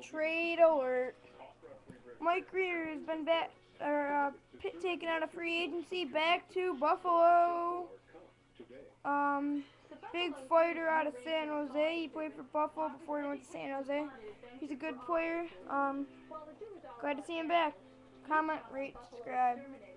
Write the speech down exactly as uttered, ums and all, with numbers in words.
Trade alert. Mike Greier has been back, or uh, pit taken out of free agency back to Buffalo. Um, big fighter out of San Jose. He played for Buffalo before he went to San Jose. He's a good player. Um, glad to see him back. Comment, rate, subscribe.